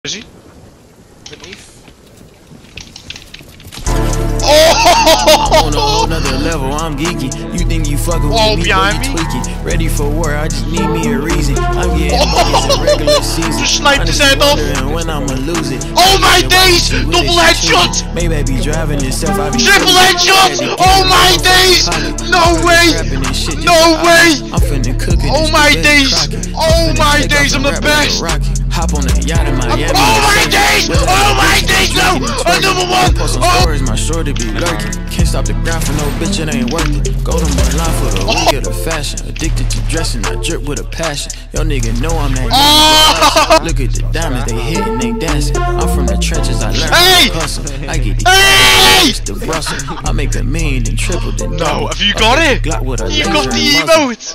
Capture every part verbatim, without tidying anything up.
Is he? Beneath. Oh! On a whole nother level, I'm geeky. You think you fucking with oh, me, behind but you me? tweaking. Ready for war, I just need me a reason. I'm getting buckets in regular season. Just sniped his head off. When I'ma lose it. Oh my days! Double headshot! Maybe I be driving itself. I be Triple headshot! Oh my days! No way! No way! I'm finna cook it. Oh my days! Oh my days! I'm the best! Hop on a yacht in Miami. Oh my days! Oh my days! No! I'm number one! Oh! My shorty be lurking. Can't stop the grind for no bitch, it ain't worth it. Golden boy line for the week of the fashion. Addicted to dressing, I drip with a passion. Yo nigga know I'm that oh! nigga. Look at the diamonds, they hitting, they dancing. I'm from the trenches, I learned hey! how to hustle. I get these hey! to Brussels. I make a million and triple then no, have you got it? Glock with a you got the emote!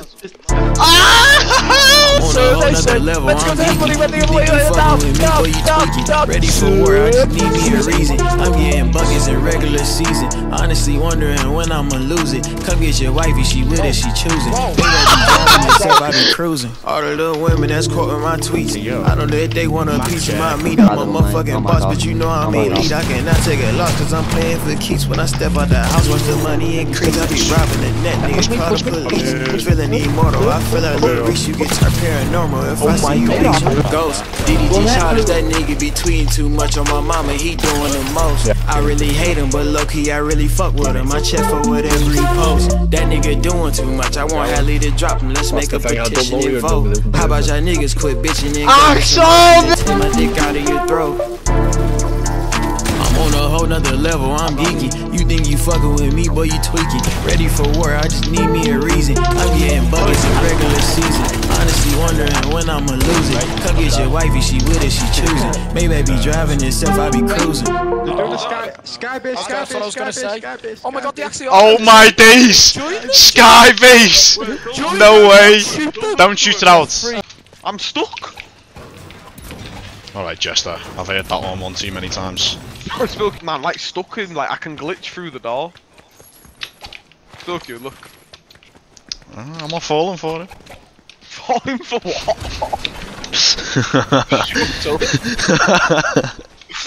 Ah! So they said, let's go to everybody when they away now, now, now, now. Ready for war, I just need me a reason. I'm getting buckets in regular season. Honestly wondering when I'ma lose it. Come get your wifey, she with it, she choosing. I be cruising. All the little women that's quoting my tweets. I don't know if they want a piece of my meat. I'm a motherfucking boss, but you know I'm elite. I cannot take a loss, cause I'm playing for keeps. When I step out the house, watch the money increase. I be robbing the net, niggas call the police. Feeling immortal, I feel like little reach. You get turned paranormal if I see you reach. Ghost, D D G shot that nigga be tweeting too much on my mama, he doing the most. I really hate him, but low-key I really fuck with him. I check for whatever he posts. That nigga doing too much, I want Hadley to drop him. Let's make a petition and vote. How about y'all niggas quit bitching and Action! My dick out of your throat. I'm on a whole nother level, I'm geeky. You think you fucking with me, boy, you tweaking. Ready for war, I just need me a reason. I'm getting buckets in regular season. Honestly wondering when I'ma lose it. Come get your wifey, she with it, she choosing. Maybe I be driving itself, I be cruising. Sky base, sky base, sky base, sky base. Oh my god, the actually. Oh my days! Sky base! No way! Don't shoot it out. I'm stuck. Alright, Jester. I've heard that one one too many times. Oh, Spooky man, like stuck in, like I can glitch through the door. Spooky, look. Uh, I'm not falling for it. Falling for what? Shut up.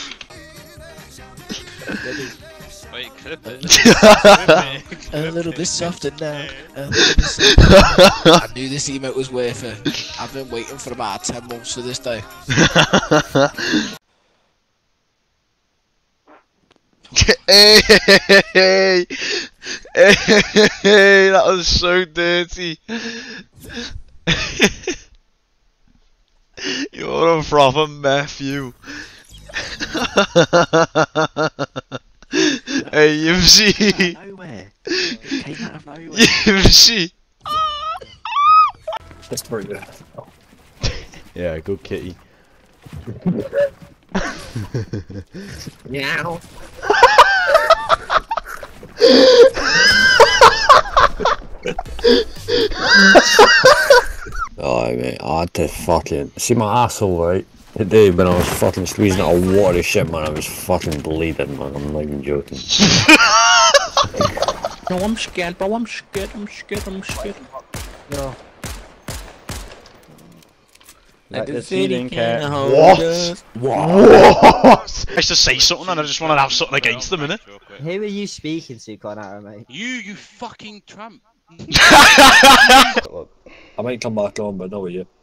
Wait, clip it. A little bit softer now. A little bit softer. I knew this emote was worth it. I've been waiting for about ten months for this day. Hey, hey, hey, hey, that was so dirty. You're a proper meth, you. Hey, Yimsy. Nowhere. It came out of nowhere. Yimsy. That's pretty good. Yeah, good kitty. Meow. Oh mate, I had to fucking see my asshole right today when I was fucking squeezing out a water shit, man. I was fucking bleeding, man. I'm not even joking. No, I'm scared, bro. I'm scared. I'm scared. I'm scared. No. Like the cheating cat. What? What? I used to say something and I just wanted to have something against them, innit? Who are you speaking to, Connor, mate? You, you fucking tramp. I might come back on, but no with you.